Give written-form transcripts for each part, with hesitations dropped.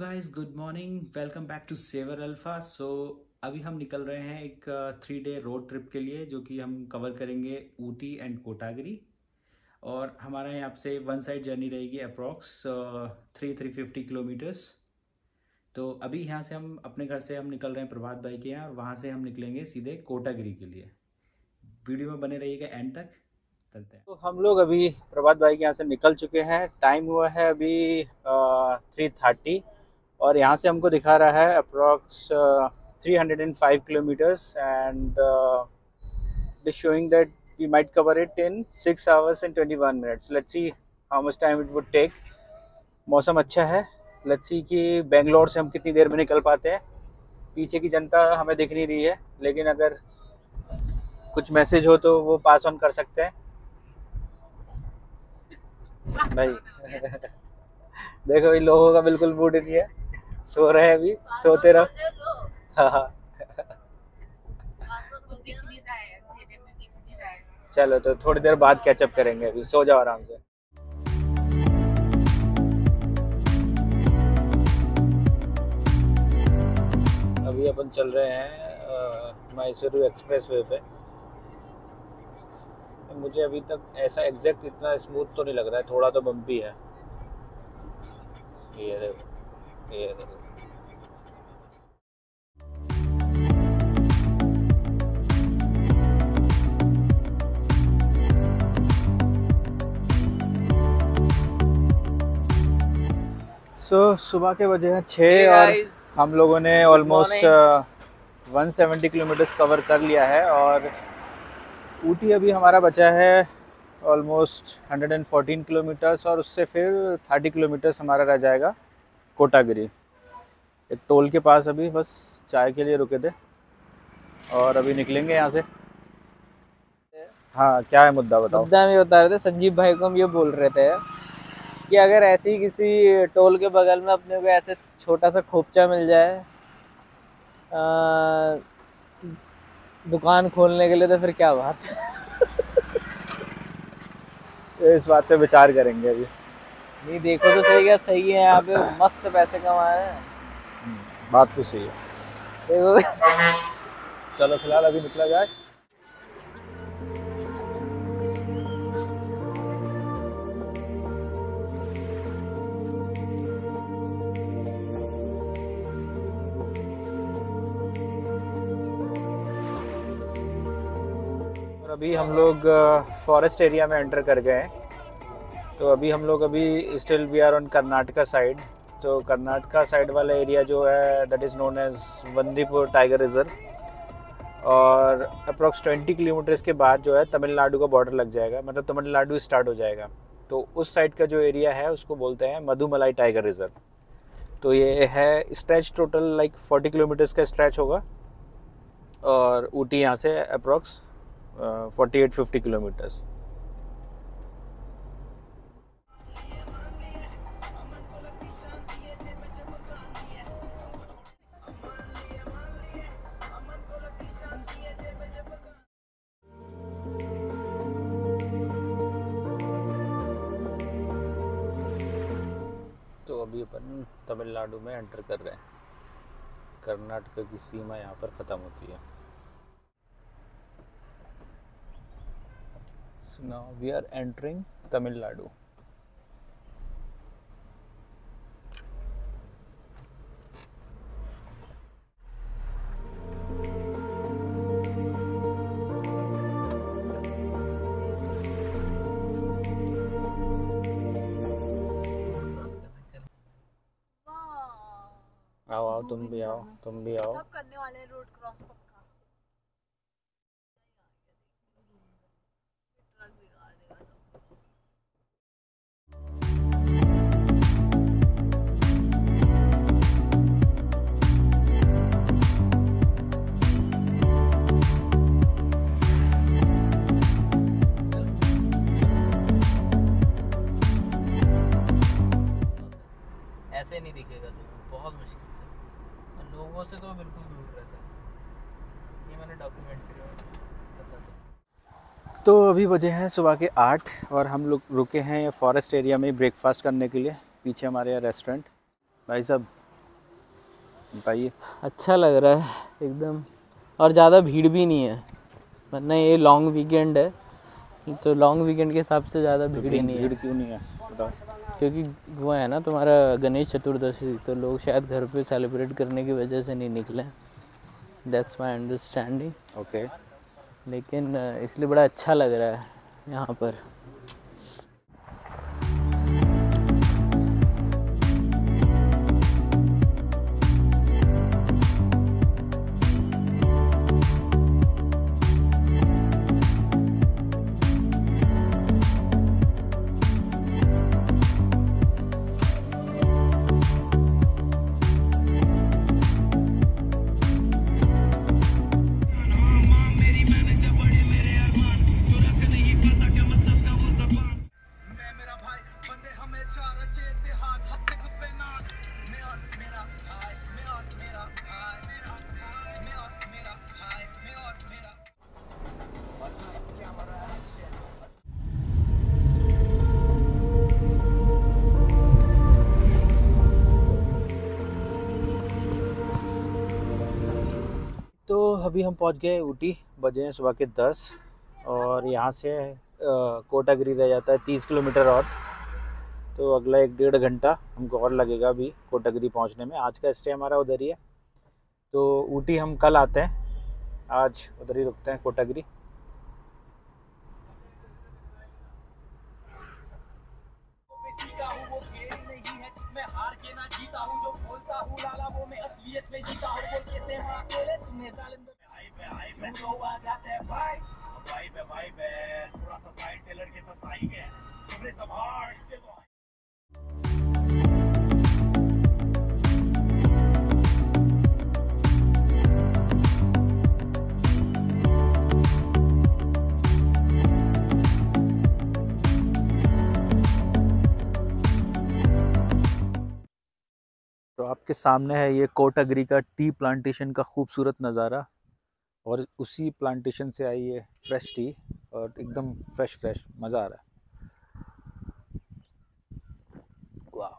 Guys, good morning. Welcome back to saver alpha. अभी हम निकल रहे हैं एक 3 डे रोड ट्रिप के लिए, जो कि हम कवर करेंगे ऊटी एंड कोटागिरी। और हमारा यहाँ से वन साइड जर्नी रहेगी अप्रॉक्स 350 किलोमीटर्स। तो अभी यहाँ से हम अपने घर से हम निकल रहे हैं प्रभात भाई के यहाँ, और वहाँ से हम निकलेंगे सीधे कोटागिरी के लिए। वीडियो में बने रहिएगा एंड तक। चलते हैं। तो हम लोग अभी प्रभात भाई के यहाँ से निकल चुके हैं। टाइम हुआ है अभी 3:30, और यहाँ से हमको दिखा रहा है approx 305 kilometres, and it is showing that we might cover it in 6 hours and 21 minutes. Let's see how much time it would take. मौसम अच्छा है। लेट्स सी कि बेंगलोर से हम कितनी देर में निकल पाते हैं। पीछे की जनता हमें दिख नहीं रही है, लेकिन अगर कुछ मैसेज हो तो वो पास ऑन कर सकते हैं भाई। देखो, भाई लोगों का बिल्कुल मूड नहीं है, सो रहे हैं अभी, सोते रहो। हाँ, चलो तो थोड़ी देर बाद कैचअप करेंगे। अभी सो जाओ आराम से। अभी अपन चल रहे हैं मैसूरू एक्सप्रेस वे पे। मुझे अभी तक ऐसा एग्जैक्ट इतना स्मूथ तो नहीं लग रहा है, थोड़ा तो बम्पी है। ये देखो, ये देखो। सुबह के बजे हैं 6 और हम लोगों ने ऑलमोस्ट 170 किलोमीटर्स कवर कर लिया है। और ऊटी अभी हमारा बचा है ऑलमोस्ट 114 किलोमीटर्स, और उससे फिर 30 किलोमीटर्स हमारा रह जाएगा कोटागिरी। एक टोल के पास अभी बस चाय के लिए रुके थे, और अभी निकलेंगे यहाँ से। हाँ, क्या है मुद्दा बताओ। मुद्दा में बता रहे थे, संजीव भाई को हम ये बोल रहे थे कि अगर ऐसे ही किसी टोल के बगल में अपने को ऐसे छोटा सा खोपचा मिल जाए दुकान खोलने के लिए, तो फिर क्या बात। इस बात पे विचार करेंगे अभी। नहीं, देखो तो सही, क्या सही है, यहाँ पे मस्त पैसे कमाए हैं। बात तो सही है। देखो, चलो फिलहाल अभी निकला जाए। अभी हम लोग फॉरेस्ट एरिया में एंटर कर गए हैं। तो अभी हम लोग still we are on Karnataka side. तो कर्नाटका साइड वाला एरिया जो है that is known as Bandipur tiger reserve. और अप्रॉक्स 20 किलोमीटर्स के बाद जो है तमिलनाडु का बॉर्डर लग जाएगा, मतलब तमिलनाडु स्टार्ट हो जाएगा। तो उस साइड का जो एरिया है उसको बोलते हैं मधुमलाई टाइगर रिजर्व। तो ये है स्ट्रेच टोटल लाइक 40 किलोमीटर्स का स्ट्रेच होगा, और ऊटी यहाँ से अप्रॉक्स 48-50 किलोमीटर्स। तो अभी अपन तमिलनाडु में एंटर कर रहे हैं। कर्नाटक की सीमा यहाँ पर ख़त्म होती है। So now we are entering Tamil Nadu. आओ आओ, तुम भी आओ, तुम भी आओ। सब करने वाले रोड क्रॉस पक्का। ट्रक बिगाड़ देगा सब। ऐसे नहीं दिखेगा तो बहुत मुश्किल से, और लोगों से तो बिल्कुल दूर रहता है। ये मैंने डॉक्यूमेंट्री में पता चला। तो अभी बजे हैं सुबह के 8 और हम लोग रुके हैं फॉरेस्ट एरिया में ब्रेकफास्ट करने के लिए। पीछे हमारे यहाँ रेस्टोरेंट। भाई साहब बताइए। अच्छा लग रहा है एकदम, और ज़्यादा भीड़ भी नहीं है, वरना ये लॉन्ग वीकेंड है, तो लॉन्ग वीकेंड के हिसाब से ज़्यादा भीड़ ही नहीं है। भीड़ क्यों नहीं है बताओ? क्योंकि वो है ना तुम्हारा गणेश चतुर्दशी, तो लोग शायद घर पे सेलिब्रेट करने की वजह से नहीं निकले, दैट्स माय अंडरस्टैंडिंग। ओके। लेकिन इसलिए बड़ा अच्छा लग रहा है यहाँ पर। तो अभी हम पहुंच गए ऊटी, बजे हैं सुबह के 10, और यहाँ से कोटागिरी रह जाता है 30 किलोमीटर और। तो अगला 1-1.5 घंटा हमको और लगेगा अभी कोटागिरी पहुँचने में। आज का स्टे हमारा उधर ही है, तो ऊटी हम कल आते हैं, आज उधर ही रुकते हैं कोटागिरी। तो आपके सामने है ये कोटागिरी का टी प्लांटेशन का खूबसूरत नज़ारा, और उसी प्लांटेशन से आई है फ्रेश टी, और एकदम फ्रेश मज़ा आ रहा है। वाह।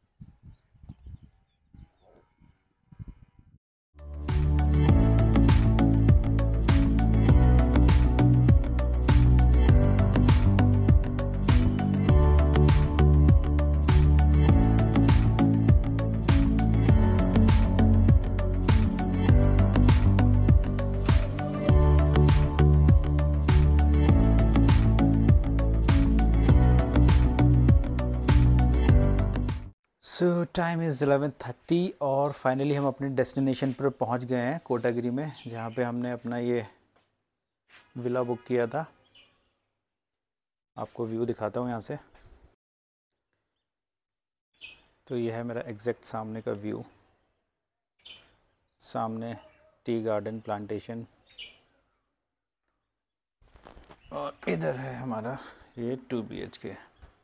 सो टाइम इज़ 11:30 और फाइनली हम अपने डेस्टिनेशन पर पहुंच गए हैं कोटागिरी में, जहां पे हमने अपना ये विला बुक किया था। आपको व्यू दिखाता हूं यहाँ से। तो ये है मेरा एग्जैक्ट सामने का व्यू, सामने टी गार्डन प्लांटेशन, और इधर है हमारा ये 2 BHK।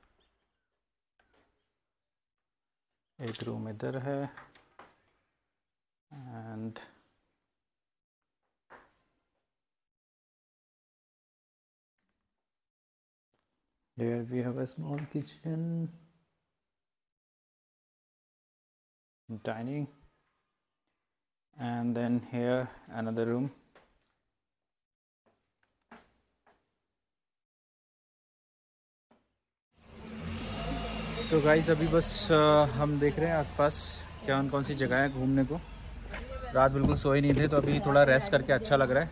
एक रूम इधर है, and here we have a small kitchen, dining, and then here another room. तो गाइस अभी बस हम देख रहे हैं आसपास क्या कौन सी जगह है घूमने को। रात बिल्कुल सोए नहीं थे, तो अभी थोड़ा रेस्ट करके अच्छा लग रहा है।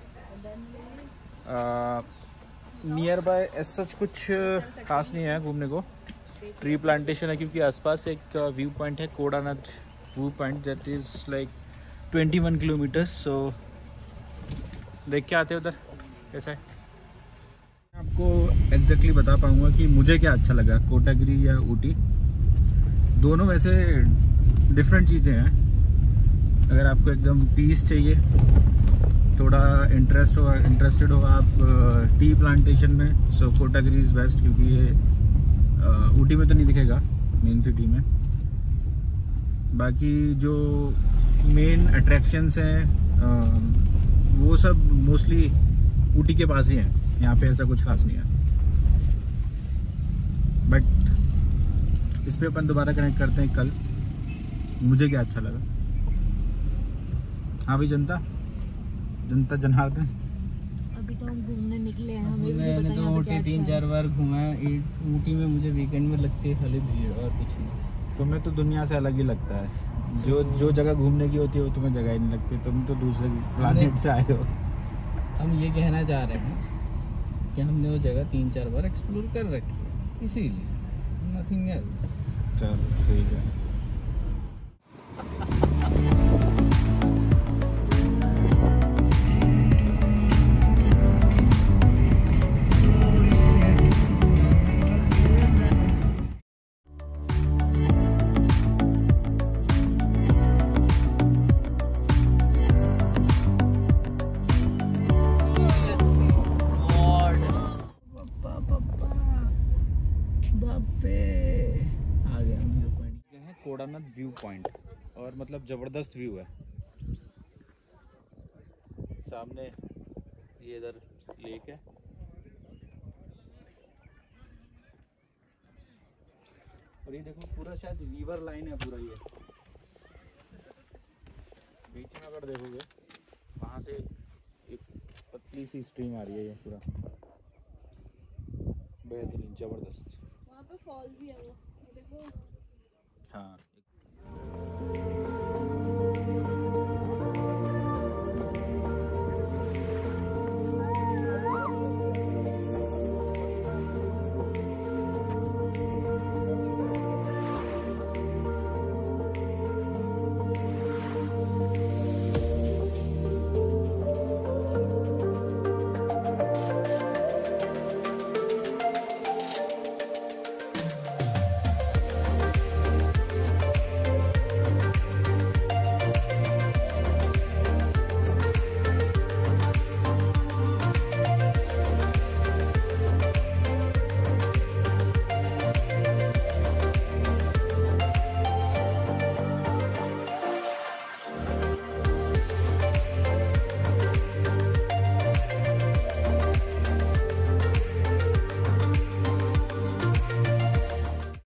नियर बाय ऐसा सच कुछ खास नहीं है घूमने को। ट्री प्लांटेशन है क्योंकि आसपास एक व्यू पॉइंट है, Kodanad view point, that is like 21 kilometres. So देख के आते हैं उधर कैसा है। आपको एग्जैक्टली बता पाऊँगा कि मुझे क्या अच्छा लगा, कोटागिरी या ऊटी। दोनों वैसे डिफरेंट चीज़ें हैं। अगर आपको एकदम पीस चाहिए, थोड़ा इंटरेस्टेड हो आप टी प्लांटेशन में, सो कोटागिरी इज़ बेस्ट, क्योंकि ये ऊटी में तो नहीं दिखेगा, मेन सिटी में। बाकी जो मेन अट्रैक्शंस हैं वो सब मोस्टली ऊटी के पास ही हैं, यहाँ पे ऐसा कुछ खास नहीं है। बट इस पे अपन दोबारा कनेक्ट करते हैं कल, मुझे क्या अच्छा लगा। हाँ भाई जनता जनता जनार्दन। अभी तो हम घूमने निकले हैं, हमें भी नहीं मैंने पता तो यहाँ पे ऊटी क्या 3-4 बार घूमा है। ऊटी में मुझे वीकेंड में लगती है खाली भीड़ और कुछ नहीं। तुम्हें तो दुनिया से अलग ही लगता है। जो जगह घूमने की होती है वो तुम्हें जगह ही नहीं लगती। तुम तो दूसरे प्लानेट से आए हो। हम ये कहना चाह रहे हैं कि हमने वो जगह 3-4 बार एक्सप्लोर कर रखी है, इसीलिए, नथिंग एल्स। चलो ठीक है। कोडानाथ व्यू पॉइंट और मतलब ज़बरदस्त व्यू है। सामने ये इधर लेक है और ये देखो पूरा शायद रिवर लाइन है पूरा। ये बीच में अगर देखोगे वहाँ से एक पतली सी स्ट्रीम आ रही है। ये पूरा बेहतरीन ज़बरदस्त। वहाँ पे फॉल भी है वो देखो। हाँ।